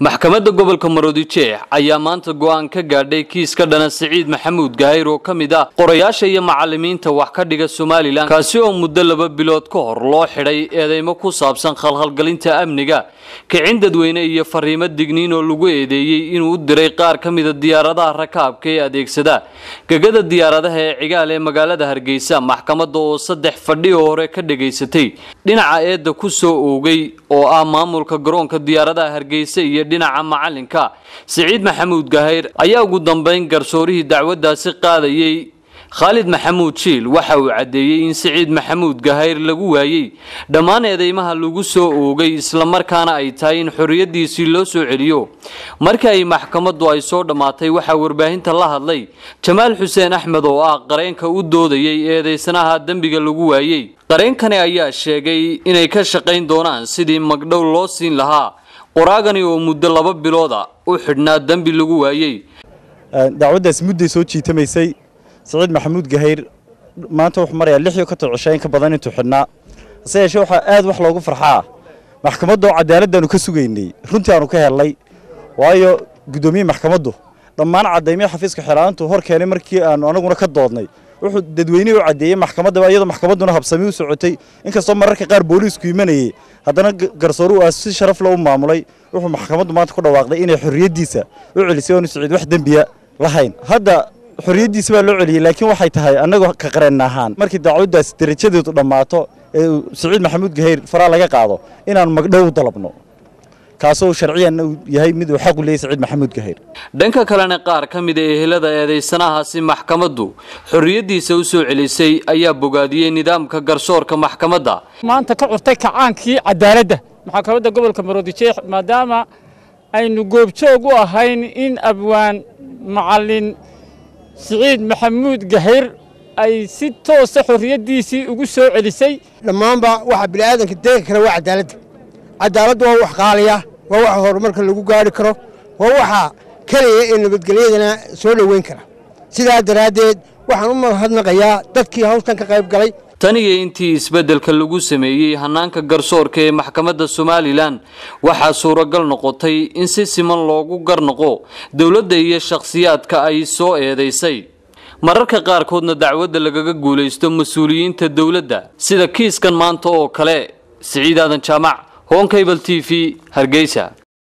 maxkamadda gobolka Maroodijeex ayaa maanta go'aan ka gaadhay kiiska dhana Siciid Maxamuud Gahayr oo kamid ah qorayaasha iyo macallimiinta wax ka dhiga Soomaaliland kaasi oo muddo 2 bilood ka hor loo xidhay eedeymo ku saabsan khalkhalgelinta amniga kicin dadweyne iyo fariimo digniin oo lagu eedeeyay inuu u diray qaar kamid ah diyaaradaha rakaabka ee adeegsada gagada diyaaradaha ee cigaal ee magaalada Hargeysa maxkamadda oo 3 fadhi oo hore ka dhageysatay dhinaca eedda ku soo oogay oo ah maamulka garoonka diyaaradaha Hargeysa iyo dhinaca macalinka Siciid Maxamuud Gahayr ayaa ugu dambeyn garsoorihii dacwadaasi qaadayay Khalid Maxamuud Shiil waxa uu cadeeyay in Siciid Maxamuud Gahayr lagu waayay dhammaan eedeymaha lagu soo oogay isla markaana ay tahay in xorriyadiisii loo soo celiyo markii ay maxkamaddu ay soo dhamaatay waxa warbaahinta la hadlay Jamaal Xuseen Axmed oo ah qareenka u doodayay eedeysanaha dambiga lagu waayay qareenkani ayaa sheegay inay ka shaqeyn doonaan sidii magdhow loo siin lahaa qoraagani oo muddo 2 bilood ah u xidhnaa dambi lagu waayay dacwadaas muddo soo jiitamaysay Siciid Maxamuud Gahayr maanta wuxuu marayaa 6 ka tocoshay ka badan intuu xidhnaa sayasho waxa aad wax loogu farxaa maxkamaddu cadaaladanu ka sugeynay runtii aanu ka helay waayo gudoomiye maxkamaddu dhammaan cadeymaha xafiiska xiraantu hor keenay markii aanu anaguna ka doodnay wuxuu dadweynaha u cadeeyay maxkamadda iyadoo maxkamadduna habsami u socotay inkastoo mararka qaar booliisku imanayay haddana garsooruhu si sharaf leh u maamulay wuxuu maxkamaddu maanta ku dhawaaqday inay xorriyadiisa u celisay oo Siciid wax dambiya lahayn hadda xorriyadiisa baa loo celiyay laakiin waxay tahay anagu ka qareen ahaan markii dacwadaas darajadeedu dhamaato Siciid Maxamuud Gahayr faraa laga qaado inaan magdhow dalabno kaasoo sharciyan yahay mid uu xaq u leeyahay Siciid Maxamuud Gahayr dhanka kalena qaar kamid ah ehelada eedeysanahaasi maxkamaddu xorriyadiisa u soo celisay ayaa bogaadiyay nidaamka garsoorka maxkamadda maanta ka curtay kacaankii cadaaladda maxkamadda gobolka Maroodijeex maadaama aynu goobjoog u ahayn in abwaan macallin Siciid Maxamuud Gahayr ay si toos ah xorriyadiisii ugu soo celisay dhamaanba waxa bini'aadanka deegaanka kale waa cadaaladdu waa wax qaaliya waa wax horumarka lagu gaari karo waa waxa kaliya in nabadgelyadana soo dhaweyn kara sidaa daraadeed waxaan u mahadnaqayaa dadkii hawshan ka qayb galay taniga intii isbedelka lagu sameeyay hanaanka garsoorka ee maxkamadda Soomaaliland waxa suuragal noqotay in si siman loogu garnaqo dawladda iyo shakhsiyaadka ay soo eedeysay mararka qaar koodna dacwadda lagaga guuleysto mas'uuliyiinta dawladda sida kiiskan maanta oo kale Siciid Aadan Jaamac Home Cable TV Hargeysa